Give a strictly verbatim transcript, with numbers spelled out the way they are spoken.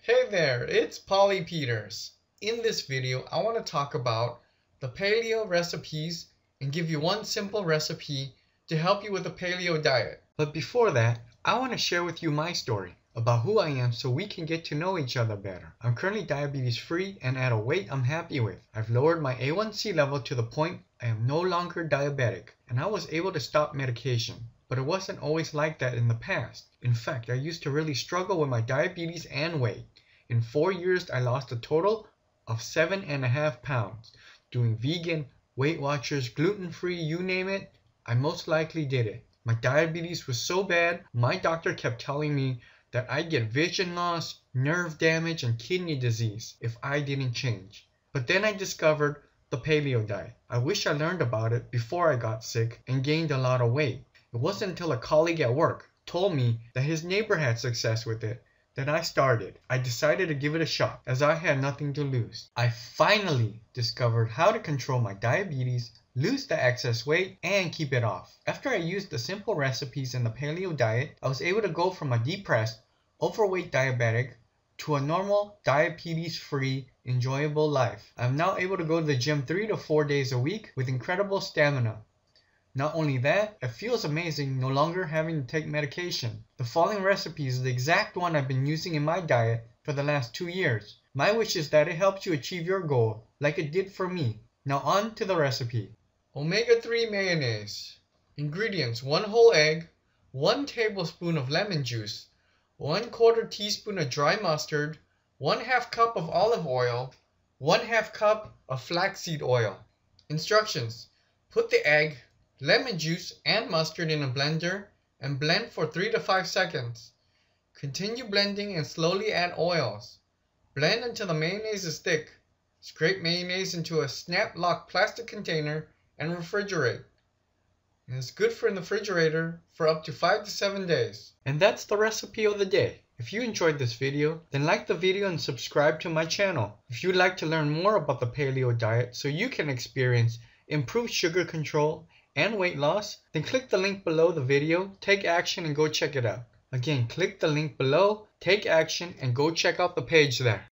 Hey there, it's Polly Peters. In this video, I want to talk about the paleo recipes and give you one simple recipe to help you with the paleo diet. But before that, I want to share with you my story about who I am so we can get to know each other better. I'm currently diabetes free and at a weight I'm happy with. I've lowered my A one C level to the point I am no longer diabetic, and I was able to stop medication. But it wasn't always like that in the past. In fact, I used to really struggle with my diabetes and weight. In four years, I lost a total of seven and a half pounds. Doing vegan, Weight Watchers, gluten-free, you name it, I most likely did it. My diabetes was so bad, my doctor kept telling me that I'd get vision loss, nerve damage, and kidney disease if I didn't change. But then I discovered the paleo diet. I wish I learned about it before I got sick and gained a lot of weight. It wasn't until a colleague at work told me that his neighbor had success with it that I started. I decided to give it a shot as I had nothing to lose. I finally discovered how to control my diabetes, lose the excess weight, and keep it off. After I used the simple recipes in the paleo diet, I was able to go from a depressed, overweight diabetic to a normal, diabetes-free, enjoyable life. I'm now able to go to the gym three to four days a week with incredible stamina. Not only that, it feels amazing no longer having to take medication. The following recipe is the exact one I've been using in my diet for the last two years. My wish is that it helps you achieve your goal, like it did for me. Now on to the recipe. Omega three mayonnaise. Ingredients: one whole egg, one tablespoon of lemon juice, one quarter teaspoon of dry mustard, one half cup of olive oil, one half cup of flaxseed oil. Instructions: put the egg, lemon juice, and mustard in a blender and blend for three to five seconds. Continue blending and slowly add oils. Blend until the mayonnaise is thick. Scrape mayonnaise into a snap-lock plastic container and refrigerate. It is good for in the refrigerator for up to five to seven days. And that's the recipe of the day. If you enjoyed this video, then like the video and subscribe to my channel. If you'd like to learn more about the paleo diet so you can experience improved sugar control and weight loss, then click the link below the video, take action, and go check it out. Again, click the link below, take action, and go check out the page there.